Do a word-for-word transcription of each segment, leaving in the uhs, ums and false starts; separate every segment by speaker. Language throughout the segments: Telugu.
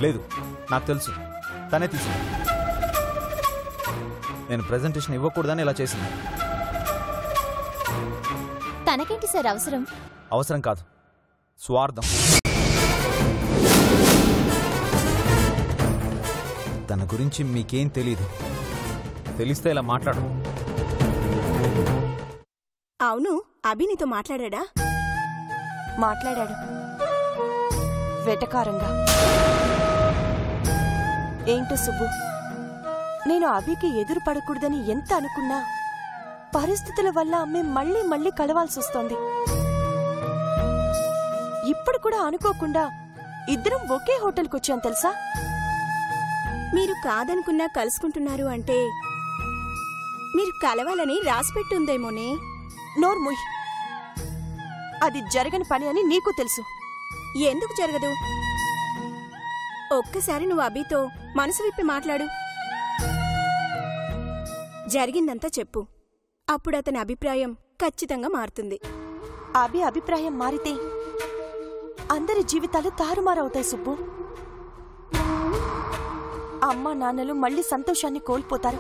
Speaker 1: లేదు, నాకు తెలుసు తనే తీసింది. నేను ప్రెజెంటేషన్ ఇవ్వకూడదని ఇలా చేసింది.
Speaker 2: తనకేంటి సార్ అవసరం?
Speaker 1: అవసరం కాదు, స్వార్థం. తన గురించి మీకేం తెలీదు. తెలిస్తే ఇలా మాట్లాడు.
Speaker 3: అవును, అభి నీతో మాట్లాడా?
Speaker 4: మాట్లాడాడు, వెటకారంగా. ఏంటో సుబ్బు, నేను అభికి ఎదురు పడకూడదని ఎంత అనుకున్నా పరిస్థితుల వల్ల మేం మళ్లీ మళ్లీ కలవాల్సి వస్తోంది. ఇప్పుడు కూడా అనుకోకుండా ఇద్దరం ఒకే హోటల్కి వచ్చాం తెలుసా?
Speaker 3: మీరు కాదనుకున్నా కలుసుకుంటున్నారు అంటే మీరు కలవాలని రాసిపెట్టుందేమోనే.
Speaker 4: నోర్ముయ్, అది జరగని పని అని నీకు తెలుసు.
Speaker 3: ఎందుకు జరగదు? ఒక్కసారి నువ్వు అభితో మనసు విప్పి మాట్లాడు. జరిగిందంతా చెప్పు. అప్పుడు అతని అభిప్రాయం ఖచ్చితంగా మారుతుంది.
Speaker 4: అభి అభిప్రాయం మారితే అందరి జీవితాలు తారుమారవుతాయి సుబ్బు. అమ్మ నాన్నలు మళ్లీ సంతోషాన్ని కోల్పోతారు.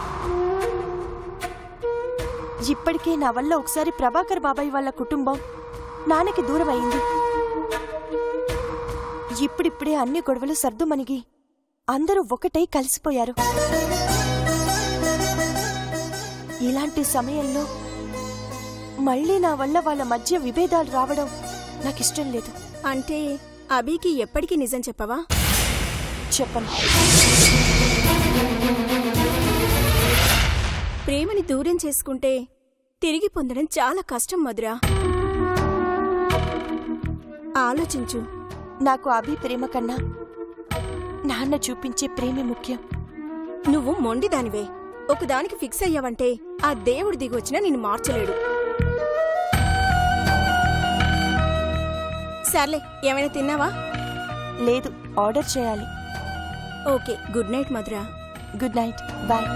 Speaker 4: ఇప్పటికే నా వల్ల ఒకసారి ప్రభాకర్ బాబాయ్ వాళ్ళ కుటుంబం నాన్నకి దూరం అయింది. ఇప్పుడిప్పుడే అన్ని గొడవలు సర్దుమణిగి అందరూ ఒకటై కలిసిపోయారు. ఇలాంటి సమయంలో మళ్లీ నా వల్ల వాళ్ళ మధ్య విభేదాలు రావడం నాకిష్టం లేదు.
Speaker 3: అంటే అభికి ఎప్పటికీ నిజం చెప్పవా?
Speaker 4: చెప్పను.
Speaker 3: ప్రేమని దూరం చేసుకుంటే తిరిగి పొందడం చాలా కష్టం మధురా. ఆలోచించు.
Speaker 4: నాకు అభి ప్రేమ కన్నా నాన్న చూపించే ప్రేమే ముఖ్యం.
Speaker 3: నువ్వు మొండిదానివే. ఒకదానికి ఫిక్స్ అయ్యావంటే ఆ దేవుడి దిగొచ్చినా నిన్ను మార్చలేడు. సర్లే, ఏమైనా తిన్నావా?
Speaker 4: లేదు, ఆర్డర్ చేయాలి.
Speaker 3: Okay, good night Madhura.
Speaker 4: Good night, bye.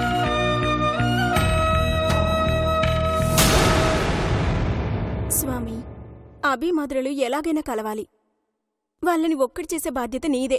Speaker 3: Swami, Abhi మధురలు ఎలాగైనా కలవాలి. వాళ్ళని ఒక్కటి చేసే బాధ్యత నీదే.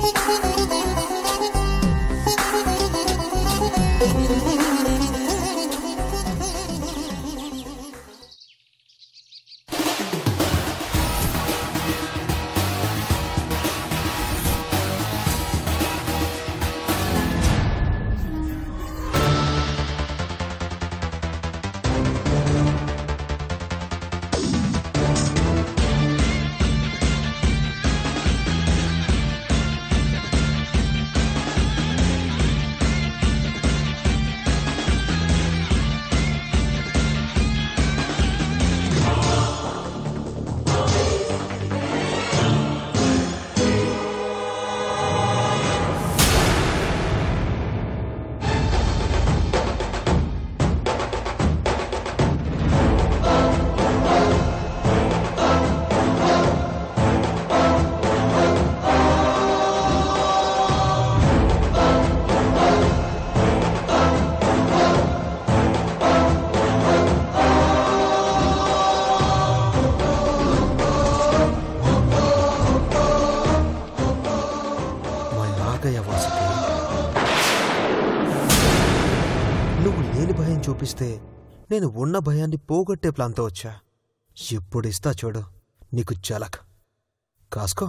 Speaker 5: నువ్వు లేని భయం చూపిస్తే నేను ఉన్న భయాన్ని పోగొట్టే ప్లాన్తో వచ్చా. ఇప్పుడు ఇస్తా చూడు నీకు జలక్. కాసుకో.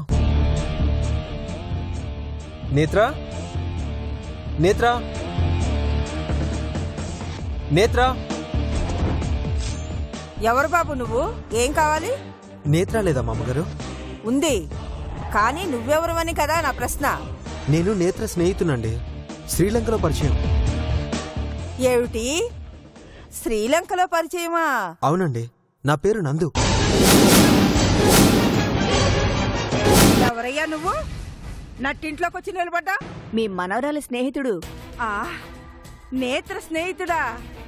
Speaker 5: నేత్రా, నేత్రా, నేత్రా.
Speaker 6: ఎవరు బాబు నువ్వు? ఏం కావాలి?
Speaker 5: నేత్రా లేదా మామగారు?
Speaker 6: ఉంది, కానీ నువ్వెవరువని కదా నా ప్రశ్న.
Speaker 5: నేను నేత్ర స్నేహితునండి, శ్రీలంకలో పరిచయం.
Speaker 6: ఏమిటి, శ్రీలంకలో పరిచయమా?
Speaker 5: అవునండి, నా పేరు నందు.
Speaker 6: ఎవరయ్యా నువ్వు? నట్టింట్లోకి వచ్చి నిలబడ్డా? మీ మనవరాలి స్నేహితుడు. ఆ, నేత్ర స్నేహితుడా?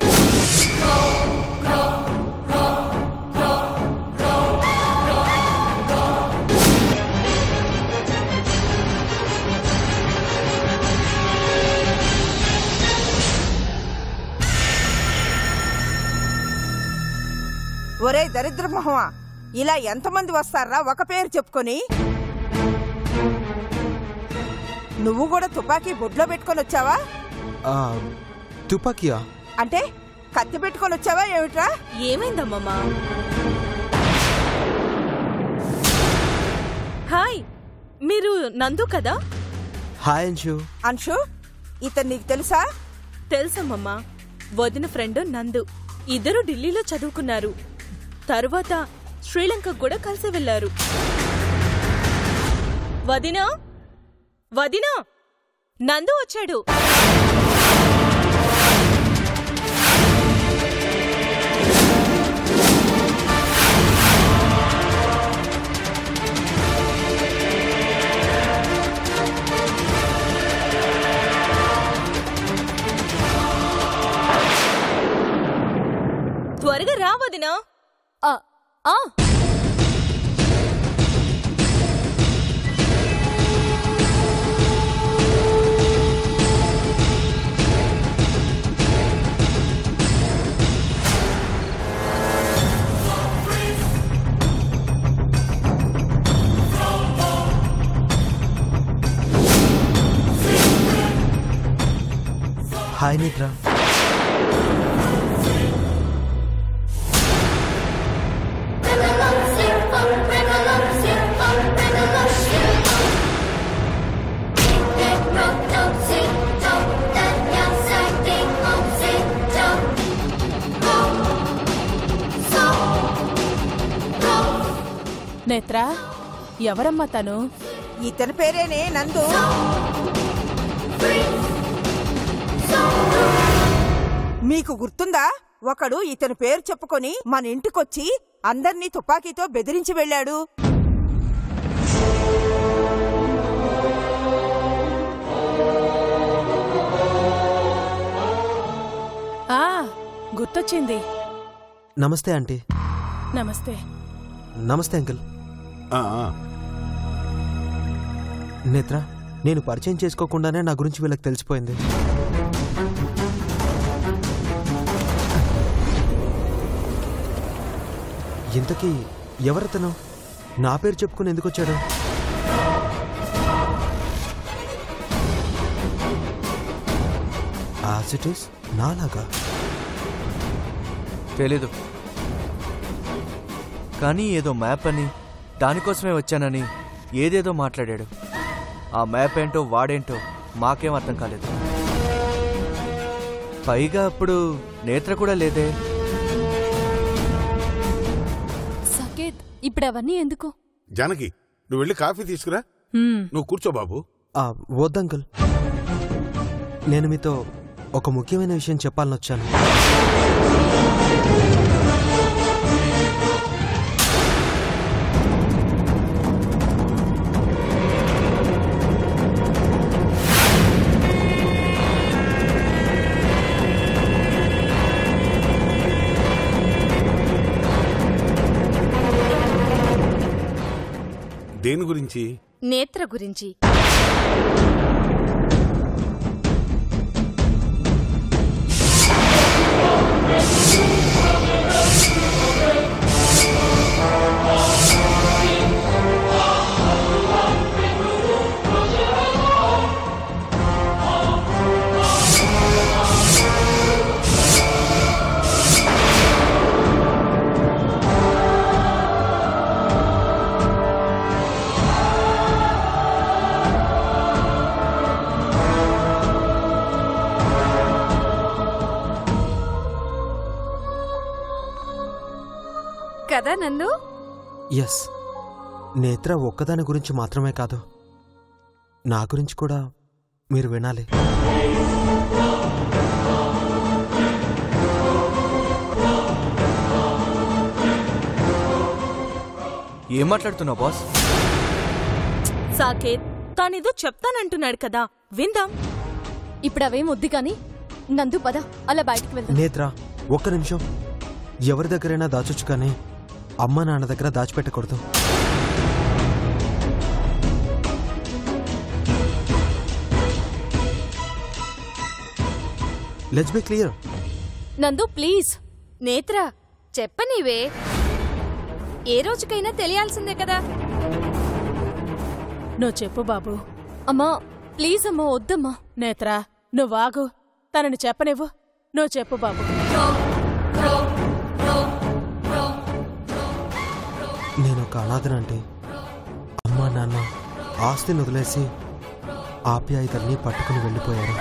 Speaker 6: ఒరే దరిద్ర మొహమా, ఇలా ఎంతమంది వస్తారా ఒక పేరు చెప్పుకొని? నువ్వు కూడా తుపాకీ బొడ్లో పెట్టుకొని వచ్చావా?
Speaker 5: ఆ, తుపాకీయా?
Speaker 6: అంటే కత్తి పెట్టుకొని వచ్చావా ఏమిట్రా?
Speaker 3: ఏమైందమ్మమ్మా? హాయ్, మీరు నందు కదా?
Speaker 5: హాయ్ అంశు.
Speaker 6: అంశు, ఇతను నీకు తెలుసా?
Speaker 3: తెలుసమ్మమ్మా, వదిన ఫ్రెండ్ నందు. ఇద్దరు ఢిల్లీలో చదువుకున్నారు. తరువాత శ్రీలంకకు కూడా కలిసి వెళ్లారు. వదినా, వదినా, నందు వచ్చాడు. త్వరగా రా వదినా.
Speaker 2: ఆ ఆ
Speaker 5: హాయ్ నేత్ర.
Speaker 7: నేత్రా, ఎవరమ్మా తను?
Speaker 6: ఇతని పేరేనే నందు. మీకు గుర్తుందా? ఒకడు ఇతని పేరు చెప్పుకొని మన ఇంటికొచ్చి అందర్నీ తుపాకీతో బెదిరించి వెళ్ళాడు.
Speaker 7: ఆ గుర్తొచ్చింది.
Speaker 5: నమస్తే ఆంటీ.
Speaker 7: నమస్తే.
Speaker 5: నమస్తే అంకుల్. నేత్ర, నేను పరిచయం చేసుకోకుండానే నా గురించి వీళ్ళకి తెలిసిపోయింది. ఇంతకీ ఎవరతను? నా పేరు చెప్పుకుని ఎందుకు వచ్చాడు? యాసిటీస్ నాలాగా
Speaker 8: తెలీదు, కానీ ఏదో మ్యాప్ అని, దానికోసమే వచ్చానని ఏదేదో మాట్లాడాడు. ఆ మ్యాప్ ఏంటో వాడేంటో మాకేం అర్థం కాలేదు. పైగా అప్పుడు నేత్ర కూడా లేదే.
Speaker 2: సాకేత్, ఇప్పుడు అవన్నీ ఎందుకు?
Speaker 9: జానకి, నువ్వు వెళ్ళి కాఫీ తీసుకురా. నువ్వు కూర్చో బాబు.
Speaker 5: వద్దంకుల్, నేను మీతో ఒక ముఖ్యమైన విషయం చెప్పాలని వచ్చాను.
Speaker 9: దేని గురించి?
Speaker 3: నేత్ర గురించి. కదా నందు?
Speaker 5: ఎస్, నేత్ర ఒక్కదాని గురించి మాత్రమే కాదు, నా గురించి కూడా మీరు వినాలి.
Speaker 8: ఏం మాట్లాడుతున్నావు బాస్?
Speaker 3: సాకేత్, తానేదో చెప్తానంటున్నాడు కదా, విందాం.
Speaker 2: ఇప్పుడు అవేం వద్దు కానీ నందు పద, అలా బయటికి వెళ్దాం.
Speaker 5: నేత్ర, ఒక్క నిమిషం. ఎవరి దగ్గరైనా దాచొచ్చు కానీ అమ్మ నాన్న దగ్గర దాచిపెట్టకూడదు. Let's be clear.
Speaker 2: Nandu please.
Speaker 3: Netra, చెప్పనీవే. ఏ రోజుకైనా తెలియాల్సిందే కదా.
Speaker 7: నువ్వు చెప్పు బాబు.
Speaker 2: అమ్మా, ప్లీజ్ అమ్మా వద్దమ్మా.
Speaker 7: నేత్రా నువ్వాగు, తనని చెప్పనివ్వు. నువ్వు చెప్పు బాబు.
Speaker 5: నేనొక అనాథనంటే అమ్మా నాన్న ఆస్తిని వదిలేసి ఆప్యాయతల్ని పట్టుకుని వెళ్ళిపోయారు.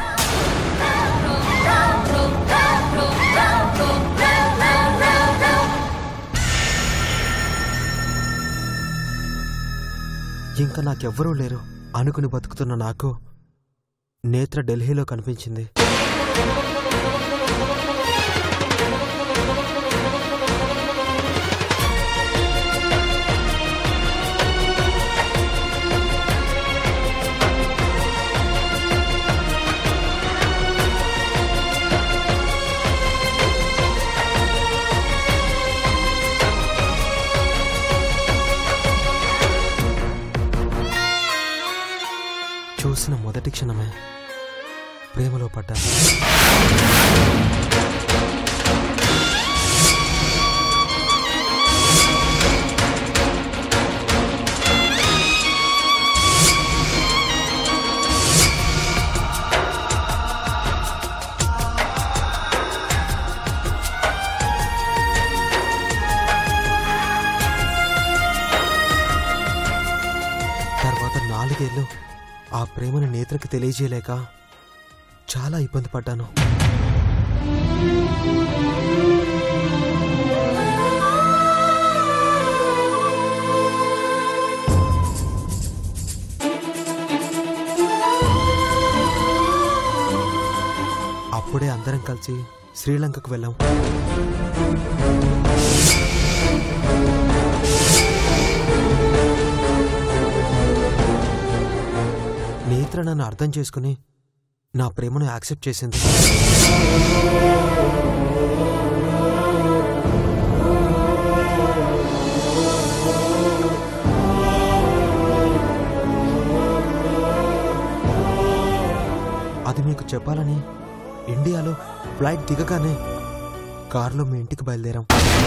Speaker 5: ఇంకా నాకెవ్వరూ లేరు అనుకుని బతుకుతున్న నాకు నేత్ర ఢిల్లీలో కనిపించింది. చూసిన మొదటి క్షణమే ప్రేమలో పడ్డాను. తర్వాత నాలుగేళ్ళు ఆ ప్రేమను నేత్రకి తెలియజేయలేక చాలా ఇబ్బంది పడ్డాను. అప్పుడే అందరం కలిసి శ్రీలంకకు వెళ్ళాం. నేత్ర నన్ను అర్థం చేసుకుని నా ప్రేమను యాక్సెప్ట్ చేసింది. అది మీకు చెప్పాలని ఇండియాలో ఫ్లైట్ దిగగానే కారులో మీ ఇంటికి బయలుదేరాం.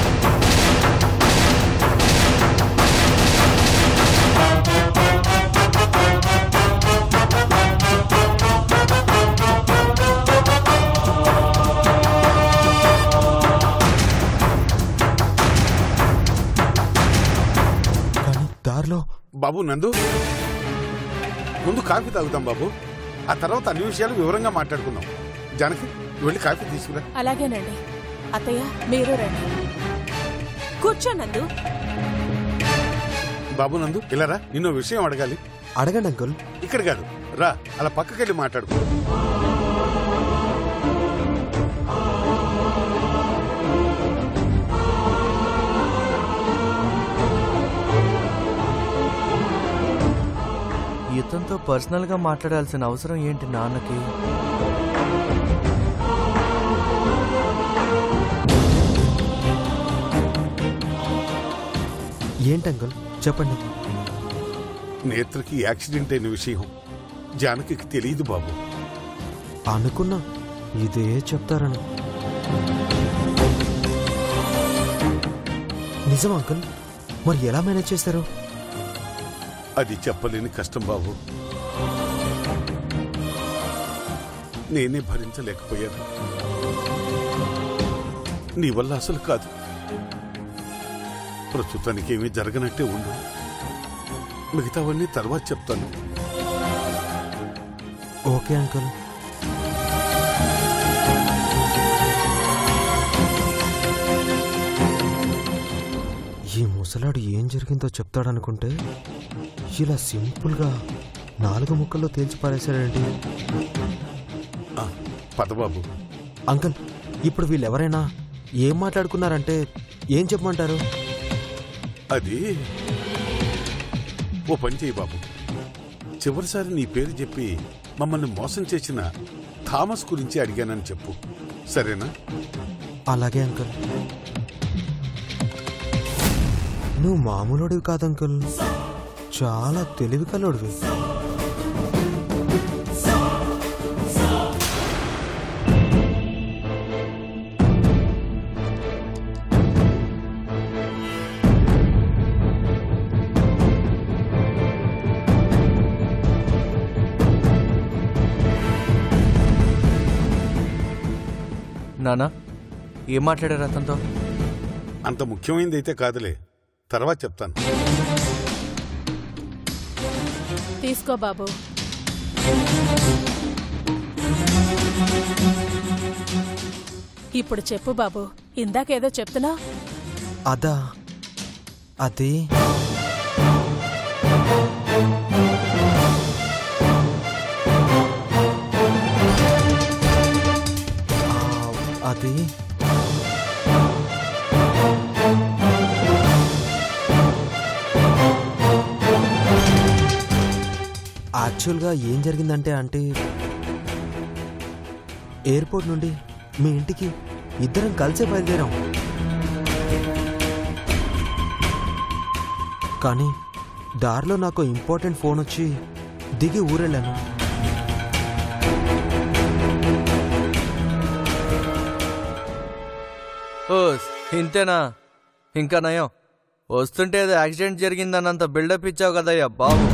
Speaker 9: బాబు నందు, ముందు కాఫీ తాగుతాం బాబు, ఆ తర్వాత అన్ని విషయాలు వివరంగా మాట్లాడుకుందాం. జానకి వెళ్ళి కాఫీ తీసుకురా.
Speaker 7: అలాగేనండి. అత్తయ్య మీరు రండి, కూర్చోనందు.
Speaker 9: బాబు నందు ఇలా రా, నిన్నో విషయం అడగాలి.
Speaker 5: అడగండి అంకుల్.
Speaker 9: ఇక్కడ కాదు, రా అలా పక్కకెళ్ళి మాట్లాడుకో.
Speaker 8: ఇతనితో పర్సనల్ గా మాట్లాడాల్సిన అవసరం ఏంటి నాన్నకి?
Speaker 5: ఏంటి అంకుల్ చెప్పండి.
Speaker 9: నేత్రకి యాక్సిడెంట్ అయిన విషయం జానకి తెలియదు బాబు.
Speaker 5: అనుకున్నా ఇదే చెప్తారని. నిజం అంకుల్, మరి ఎలా మేనేజ్ చేశారు?
Speaker 9: అది చెప్పలేని కష్టం బాబు, నేనే భరించలేకపోయాను. నీ వల్ల అసలు కాదు. ప్రస్తుతానికి ఏమీ జరగనట్టే ఉండు, మిగతావన్నీ తర్వాత చెప్తాను.
Speaker 5: Okay uncle. ఈ ముసలాడు ఏం జరిగిందో చెప్తాడనుకుంటే ఇలా సింపుల్గా నాలుగు ముక్కల్లో తేల్చి పారేశాడండి.
Speaker 9: పదబాబు.
Speaker 5: అంకుల్, ఇప్పుడు వీళ్ళెవరైనా ఏం మాట్లాడుకున్నారంటే ఏం చెప్పమంటారు?
Speaker 9: అది ఓ పని చేయి బాబు, చివరిసారి నీ పేరు చెప్పి మమ్మల్ని మోసం చేసిన థామస్ గురించి అడిగానని చెప్పు, సరేనా?
Speaker 5: అలాగే అంకుల్. నువ్వు మామూలుడివి కాదు అంకుల్, చాలా తెలివి కలోడివి.
Speaker 8: నానా ఏం మాట్లాడారు అతనితో?
Speaker 9: అంత ముఖ్యమైనది అయితే కాదులే, తర్వాత చెప్తాను.
Speaker 7: తీసుకో బాబు. ఇప్పుడు చెప్పు బాబు, ఇందాకేదో చెప్తున్నా.
Speaker 5: అదా అది అది యాక్చువల్గా ఏం జరిగిందంటే అంటే ఎయిర్పోర్ట్ నుండి మీ ఇంటికి ఇద్దరం కలిసే బయలుదేరాం. కానీ దారిలో నాకు ఇంపార్టెంట్ ఫోన్ వచ్చి దిగి ఊరెళ్ళాను.
Speaker 8: ఓ ఇంతేనా? ఇంకా నయం, వస్తుంటే ఏదో యాక్సిడెంట్ జరిగిందన్నంత బిల్డప్ ఇచ్చావు కదయ్యా బాబు.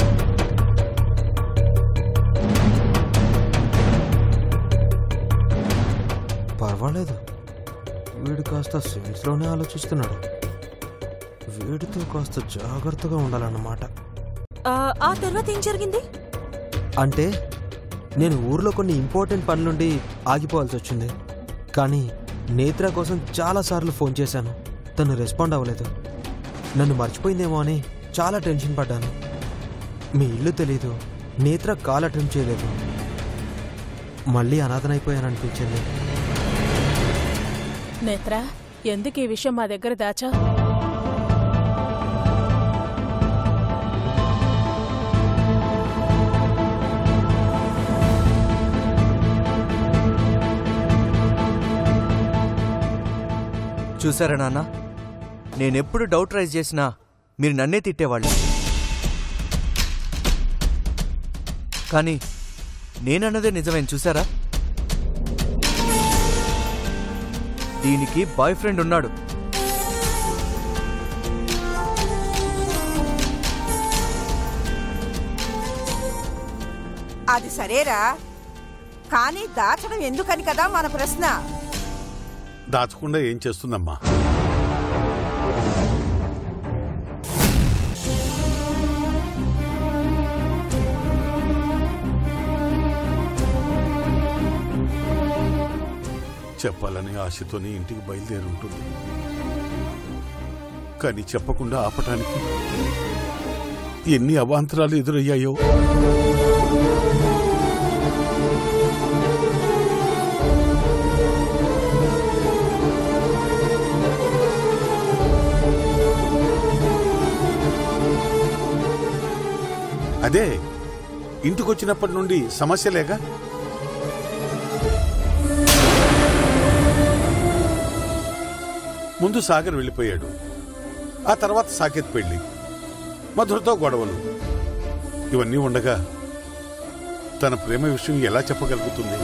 Speaker 5: పర్వాలేదు, వీడు కాస్త సెన్స్లోనే ఆలోచిస్తున్నాడు. వీడితో కాస్త జాగ్రత్తగా ఉండాలన్నమాట.
Speaker 4: ఆ తర్వాత ఏం జరిగింది
Speaker 5: అంటే నేను ఊర్లో కొన్ని ఇంపార్టెంట్ పనులుండి ఆగిపోవాల్సి వచ్చింది. కానీ నేత్ర కోసం చాలాసార్లు ఫోన్ చేశాను, తను రెస్పాండ్ అవ్వలేదు. నన్ను మర్చిపోయిందేమో అని చాలా టెన్షన్ పడ్డాను. మీ ఇల్లు తెలీదు, నేత్ర కాల్ అటెంప్ట్ చేయలేదు. మళ్ళీ అనాథనైపోయాననిపించింది.
Speaker 7: నేత్ర, ఎందుకు ఈ విషయం మా దగ్గర దాచా?
Speaker 8: చూసారా నాన్న, నేనెప్పుడు డౌట్ రైజ్ చేసినా మీరు నన్నే తిట్టేవాళ్ళు. కానీ నేనన్నదే నిజమేం చూసారా? దీనికి బాయ్ ఫ్రెండ్ ఉన్నాడు.
Speaker 6: అది సరేరా, కానీ దాచడం ఎందుకని కదా మన ప్రశ్న.
Speaker 9: దాచకుండా ఏం చేస్తుందమ్మా? చెప్పాలని ఆశతోనే ఇంటికి బయలుదేరి ఉంటుంది. కానీ చెప్పకుండా ఆపటానికి ఎన్ని అవాంతరాలు ఎదురయ్యాయో. అదే ఇంటికొచ్చినప్పటి నుండి సమస్యలేగా. ముందు సాగర్ వెళ్ళిపోయాడు, ఆ తర్వాత సాకేత్ పెళ్లి, మధురతో గొడవలు, ఇవన్నీ ఉండగా తన ప్రేమ విషయం ఎలా చెప్పగలుగుతుంది?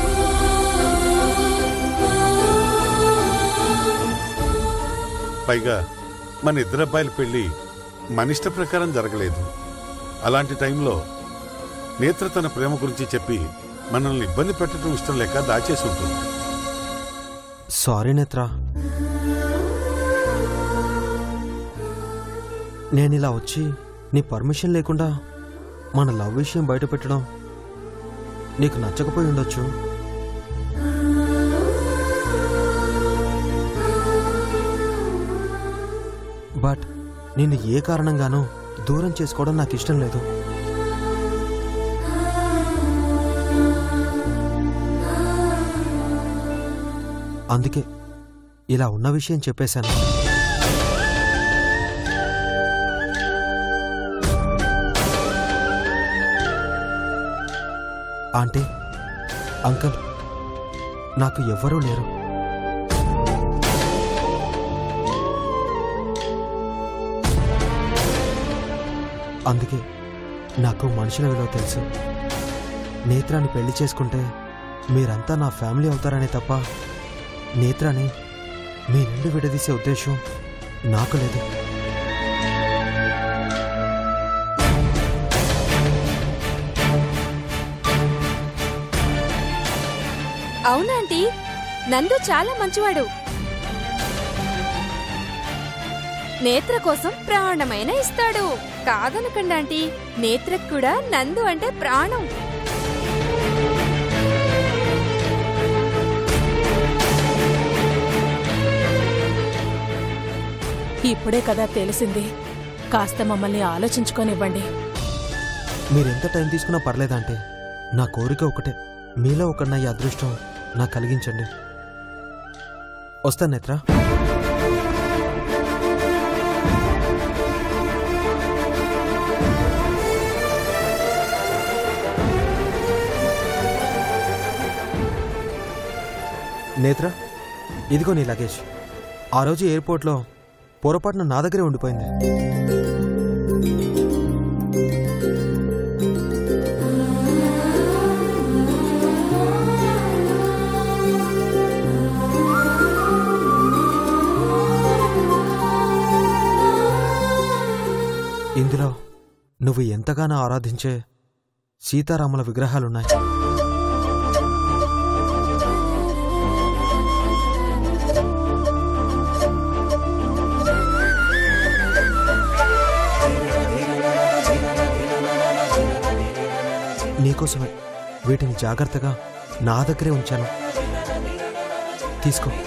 Speaker 9: పైగా మన ఇద్దరు అబ్బాయిల పెళ్లి మన ఇష్ట ప్రకారం జరగలేదు. అలాంటి టైంలో నేత్ర తన ప్రేమ గురించి చెప్పి మనల్ని ఇబ్బంది పెట్టడం ఇష్టం లేక దాచేసి ఉంటుంది.
Speaker 5: సారీ నేత్ర, నేనిలా వచ్చి నీ పర్మిషన్ లేకుండా మన లవ్ విషయం బయట పెట్టడం నీకు నచ్చకపోయి ఉండొచ్చు. బట్ నిన్ను ఏ కారణంగానూ దూరం చేసుకోవడం నాకు ఇష్టం లేదు. అందుకే ఇలా ఉన్న విషయం చెప్పేశాను. ఆంటీ, అంకుల్, నాకు ఎవ్వరూ లేరు. అందుకే నాకు మనుషుల విలువ తెలుసు. నేత్రాన్ని పెళ్లి చేసుకుంటే మీరంతా నా ఫ్యామిలీ అవుతారనే తప్ప నేత్రాన్ని మీ నుండి విడదీసే ఉద్దేశం నాకు లేదు.
Speaker 2: అవునాంటీ, నందు చాలా మంచివాడు. నేత్ర కోసం ప్రాణమైన ఇస్తాడు. కాదనకండి ఆంటీ, నేత్రకు కూడా నందు అంటే ప్రాణం.
Speaker 7: ఇప్పుడే కదా తెలిసింది. కాస్త మమ్మల్ని ఆలోచించుకోనివ్వండి.
Speaker 5: మీరెంత టైం తీసుకున్నా పర్లేదంటే నా కోరిక ఒకటే, మీలో ఒకన్న ఈ అదృష్టం నాకు కలిగించండి. వస్తాను నేత్ర. నేత్ర, ఇదిగో నీ లగేజ్. ఆ రోజు ఎయిర్పోర్ట్లో పొరపాటున నా దగ్గరే ఉండిపోయింది. ఇందులో నువ్వు ఎంతగానో ఆరాధించే సీతారాముల విగ్రహాలున్నాయి. నీకోసమే వీటిని జాగ్రత్తగా నా దగ్గరే ఉంచాను. తీసుకో.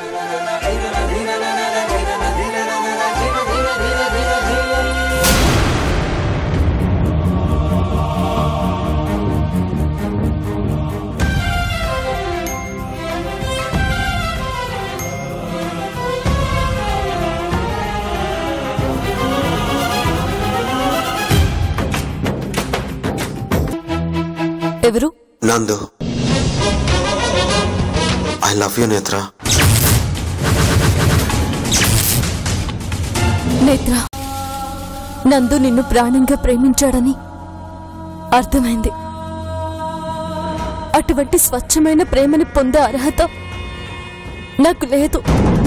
Speaker 2: ఎవరు?
Speaker 5: నందు. ఐ లవ్ యూ నేత్ర.
Speaker 2: నేత్ర, నందు నిన్ను ప్రాణంగా ప్రేమించాడని అర్థమైంది. అటువంటి స్వచ్ఛమైన ప్రేమని పొందే అర్హత నాకు లేదు.